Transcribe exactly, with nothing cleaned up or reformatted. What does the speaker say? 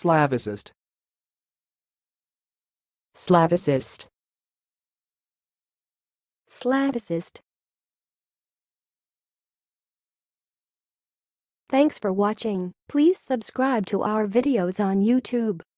Slavicist. Slavicist. Slavicist. Thanks for watching. Please subscribe to our videos on YouTube.